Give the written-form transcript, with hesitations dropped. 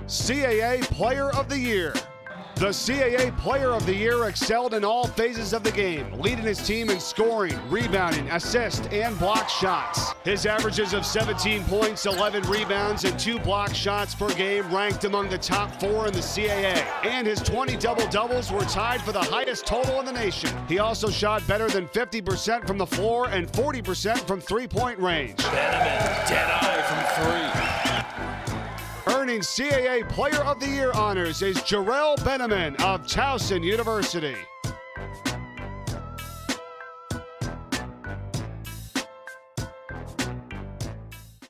CAA Player of the Year. The CAA Player of the Year excelled in all phases of the game, leading his team in scoring, rebounding, assist, and block shots. His averages of 17 points, 11 rebounds, and 2 block shots per game ranked among the top 4 in the CAA. And his 20 double-doubles were tied for the highest total in the nation. He also shot better than 50% from the floor and 40% from three-point range. Benimon, dead-eye from 3. Earning CAA Player of the Year honors is Jerrelle Benimon of Towson University.